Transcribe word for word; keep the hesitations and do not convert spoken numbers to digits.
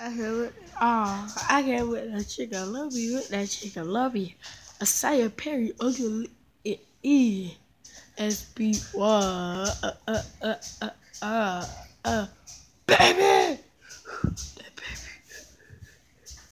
I can't with oh, I can't with that chicken love you with that chicken love you. Asaya Perry ugly it E S B Y uh uh uh uh uh uh